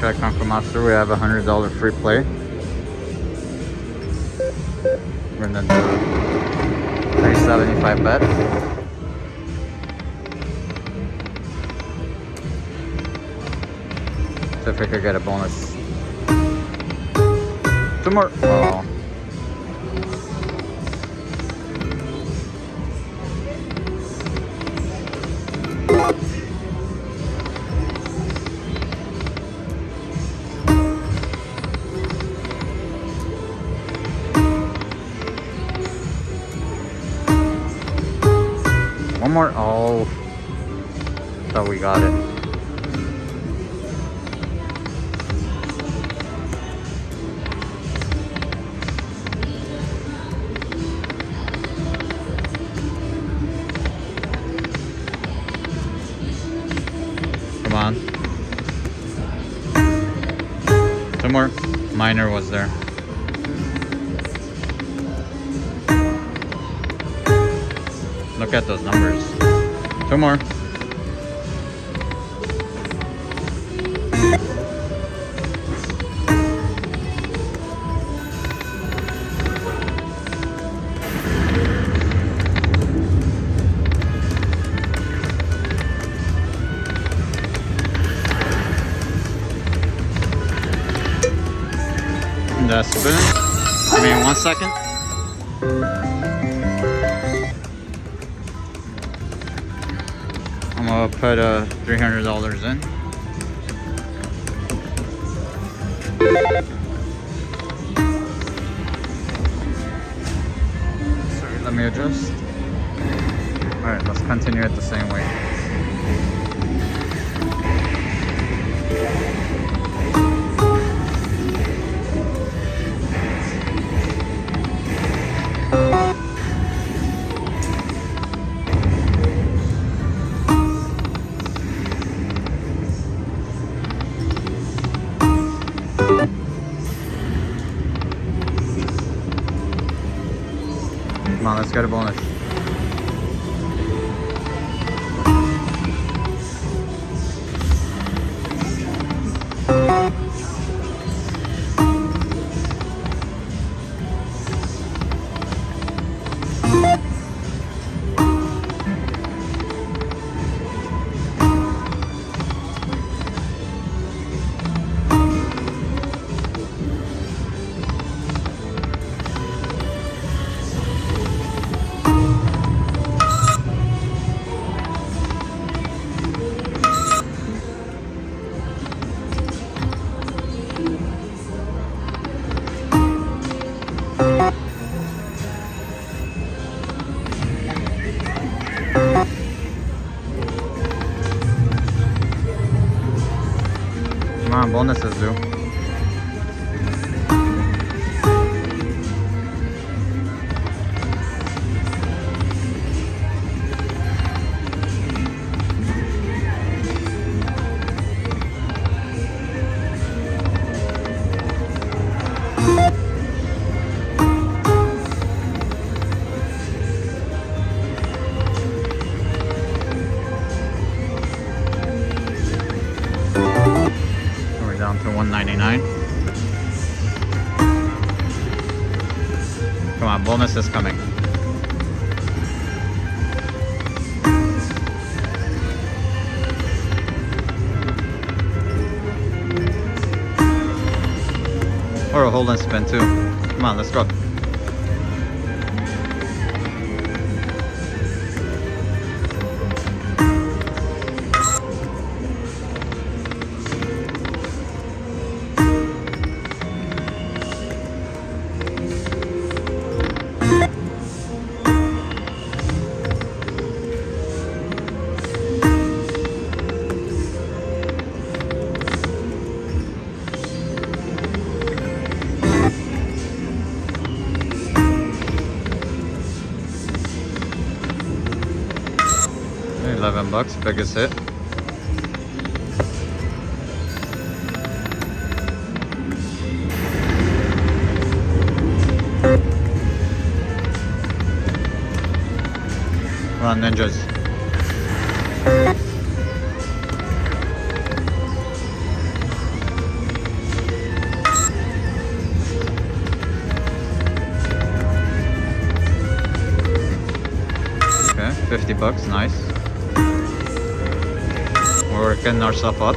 try Kung Fu Master. We have a $100 free play. We're gonna do 375 bet. So if we could get a bonus. 2 more. Oh. One more. Oh, thought we got it. Come on. 2 more. Minor was there. Look at those numbers. 2 more. The spoon. Give me 1 second. I'm gonna put $300 in. Sorry, let me adjust. Alright, let's continue it the same way. Come on, let's get a bonus. Come on, bonuses do. Down to 199. Come on, bonus is coming. Or a hold and spin too. Come on, let's go. $11, biggest hit. Run ninjas. bucks, nice. We're working ourselves up.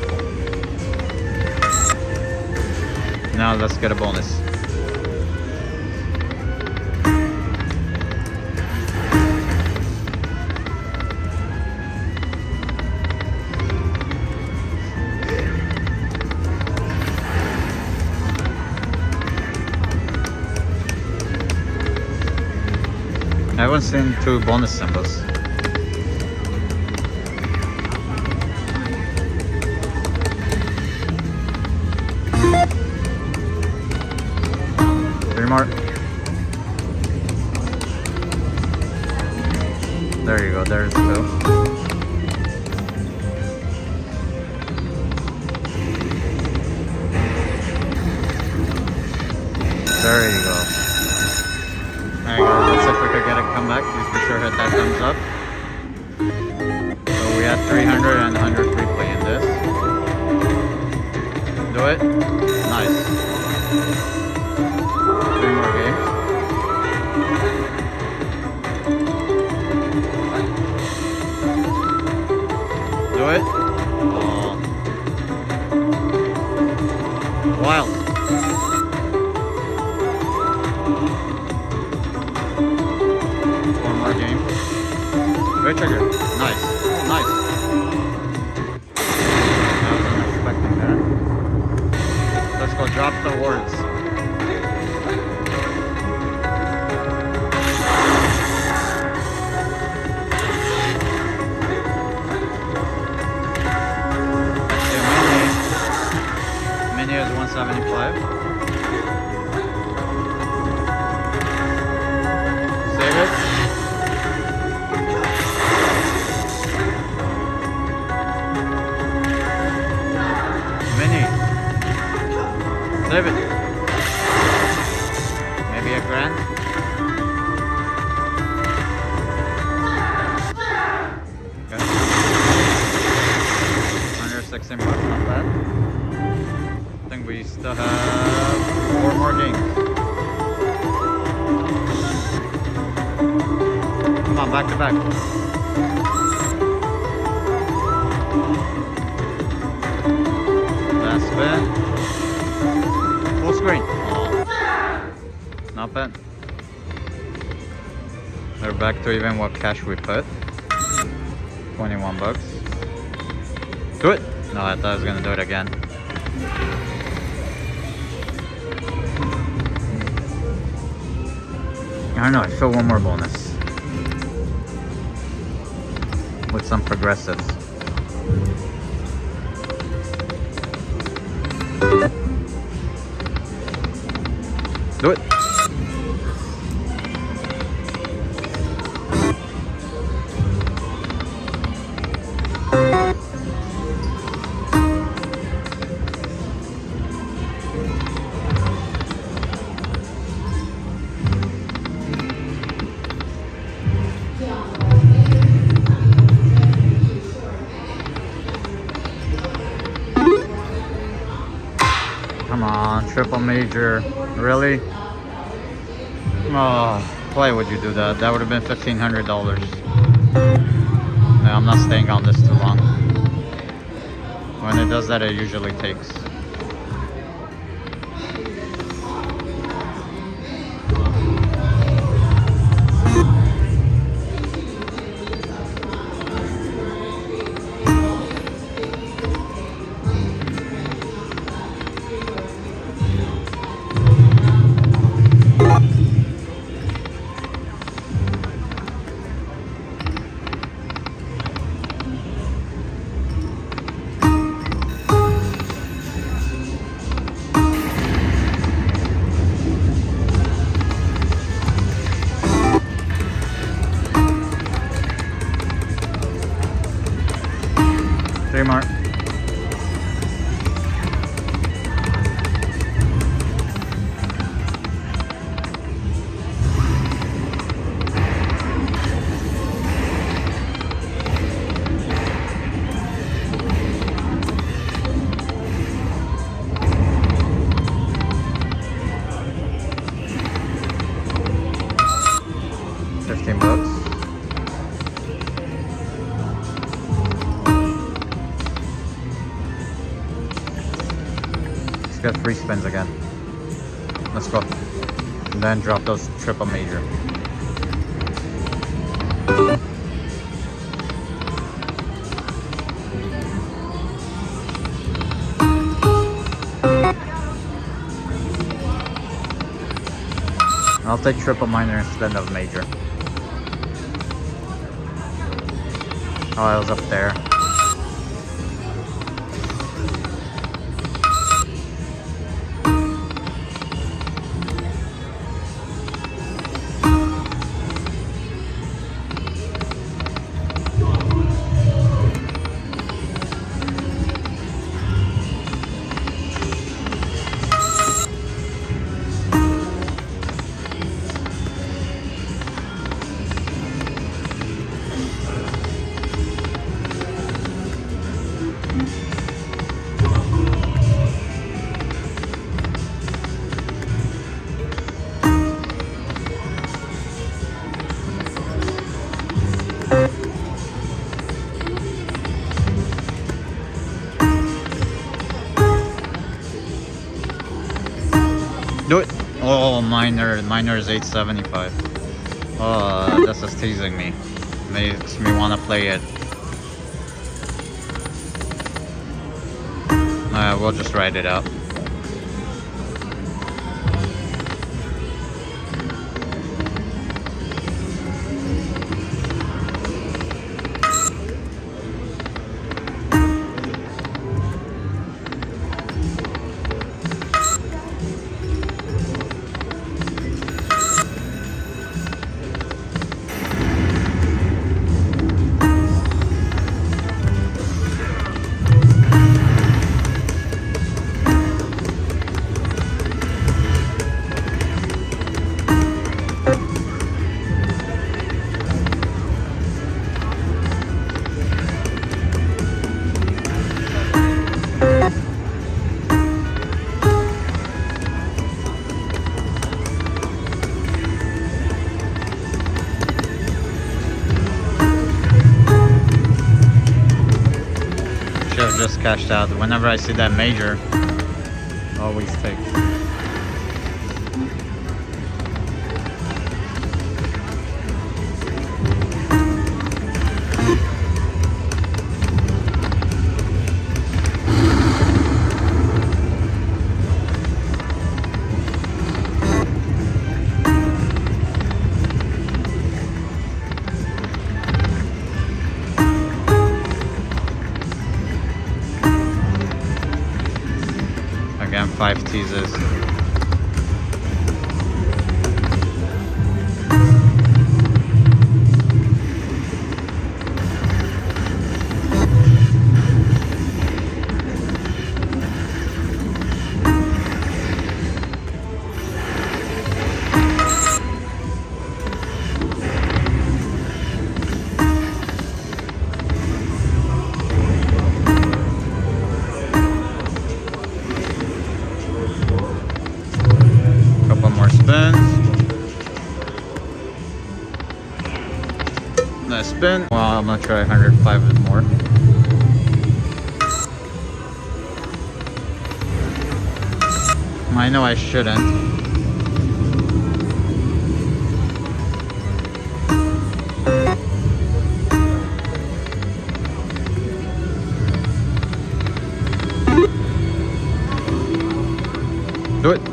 Now let's get a bonus. I haven't seen 2 bonus symbols. More. There you go, there's 2. There you go. Alright guys, let's see if we could get a comeback. Please be sure to hit that thumbs up. So we had 300 and 100 free play in this. Do it. Nice. 3 more games. Do it. Oh. Wild. 4 more games. Great trigger. Nice. Nice. I wasn't expecting that. Let's go drop the words. Is 175. Save it. Mini. Save it. Maybe a grand. Okay. 116 bucks, not bad. I think we still have 4 more games. Come on, back to back. Last spin. Full screen. Oh. Not bad. We're back to even what cash we put. 21 bucks. Do it. No, I thought I was gonna do it again. I don't know, I feel one more bonus with some progressives. Do it. Come on, triple major. Really? Oh, why would you do that? That would have been $1,500. No, I'm not staying on this too long. When it does that, it usually takes. get free spins again. Let's go. And then drop those triple major. I'll take triple minor instead of major. Oh, I was up there. Do it! Oh, minor is 875. Oh, this is teasing me. Makes me want to play it. We'll just ride it out. Just cashed out. Whenever I see that major, always take. Again, 5 teases. Nice spin. Well, I'm gonna try 105 more. I know I shouldn't. Do it.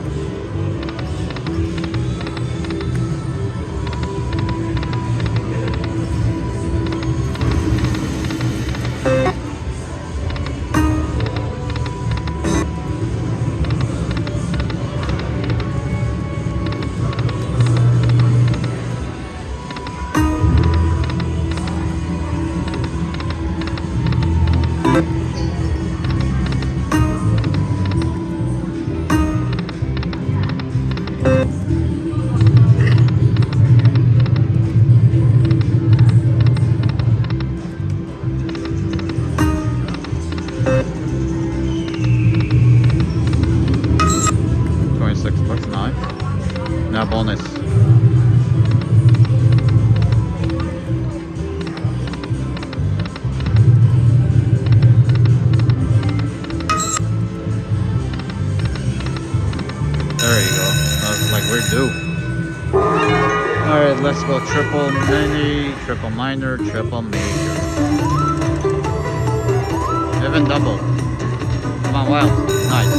Now bonus. sure do. Alright, let's go triple mini, triple minor, triple major. Even double. Come on, wild. Nice.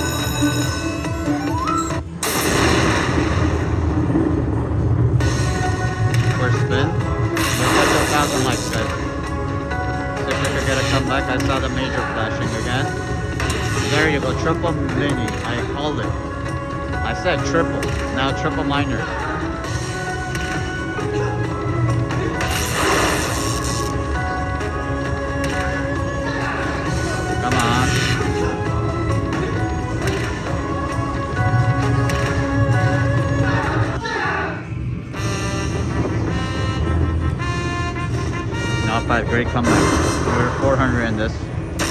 First spin. Let's get to 1,000 likes, guys. See if we can get a comeback. I saw the major flashing again. There you go, triple mini. I called it. I said triple. Now triple minor. Come on. Not bad, great comeback. We're 400 in this.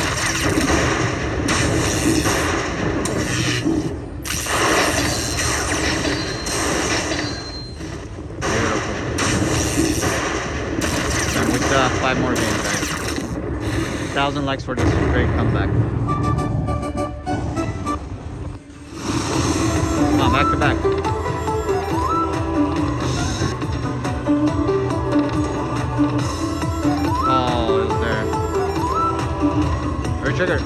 Beautiful. And we 5 more games, guys. 1,000 likes for this great comeback. Come on, back to back. Oh, it was there. Very trigger.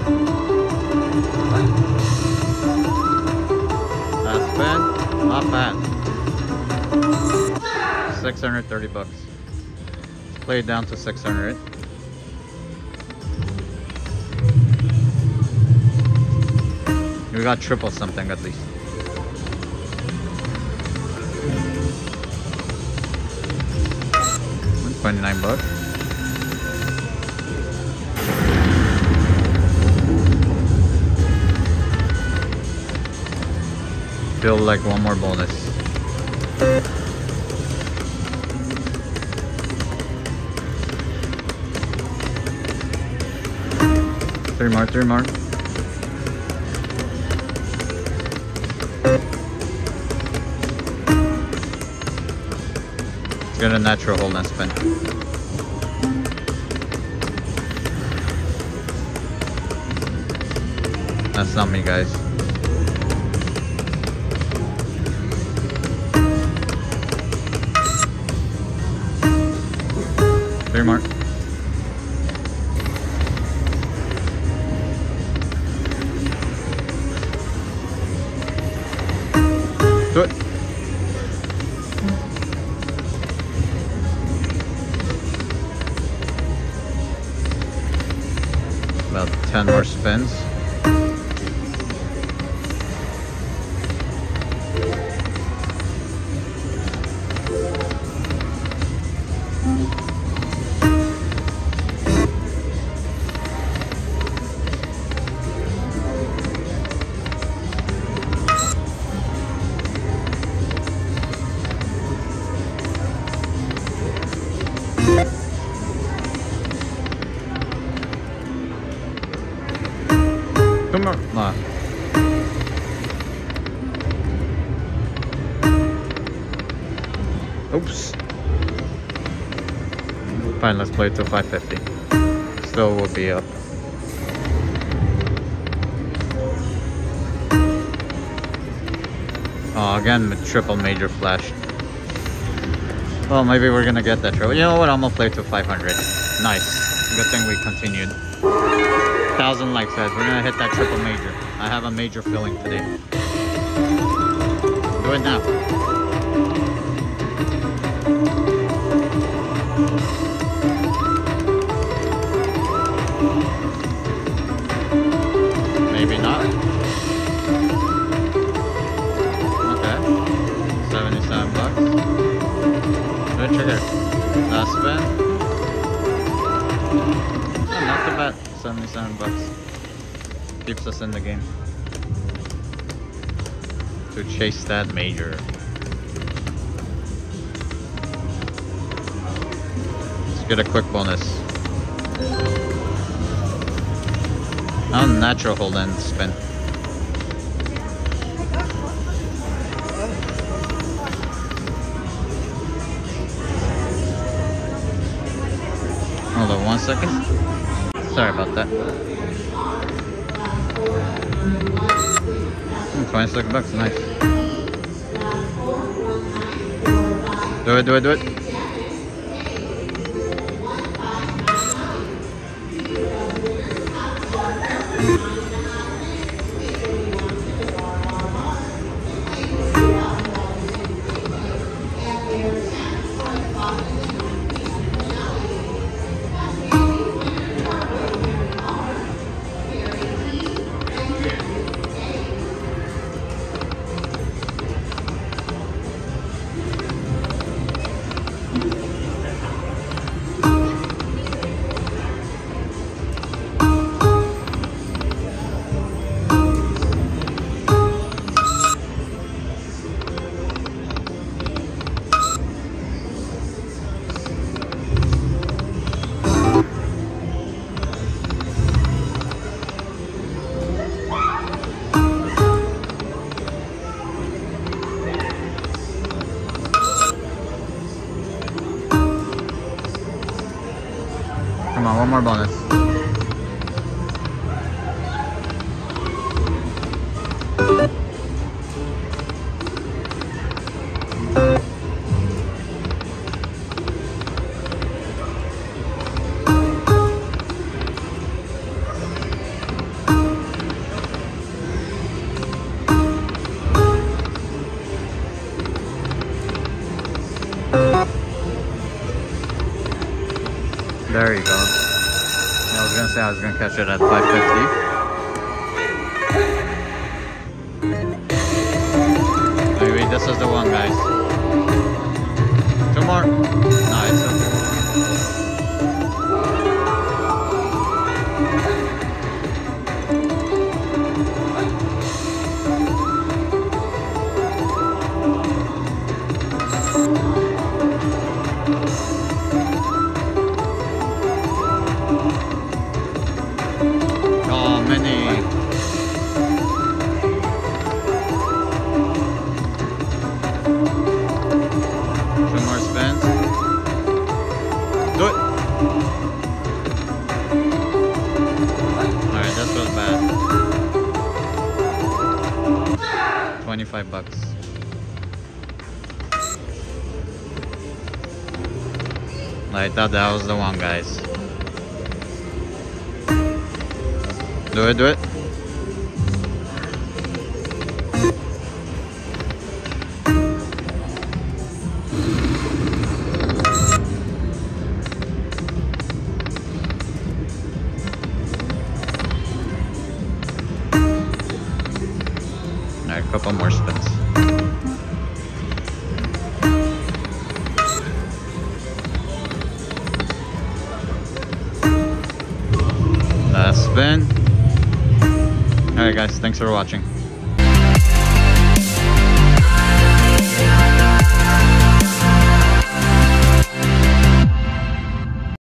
Last spin. Not bad. 630 bucks. Play it down to 600. We got triple something at least. $29 bucks. Feel like one more bonus. Three more. Get a natural hold and spin. That's not me, guys. Three more. Do it. About 10 more spins. Come on. Nah. Oops. Fine, let's play it to 550. Still will be up. Oh, again, the triple major flash. Well, maybe we're gonna get that triple. You know what? I'm gonna play to 500. Nice. Good thing we continued. 1,000 likes, guys. We're gonna hit that triple major. I have a major feeling today. Do it now. Maybe not. Okay. 77 bucks. Good trigger. Last spin. Oh, not too bad. 77 bucks. Keeps us in the game. To chase that major. Let's get a quick bonus. Unnatural hold and spin. Hold on 1 second. Sorry about that. 26 bucks, nice. Do it, do it, do it. Come on, one more bonus. There you go. I was gonna say I was gonna catch it at 550. Maybe this is the one, guys. Two more. Nice. Okay. Two more spins. Do it. Alright, that was bad. 25 bucks. I thought that was the one, guys. Do it, do it. A couple more spins. Last spin. Alright guys, thanks for watching.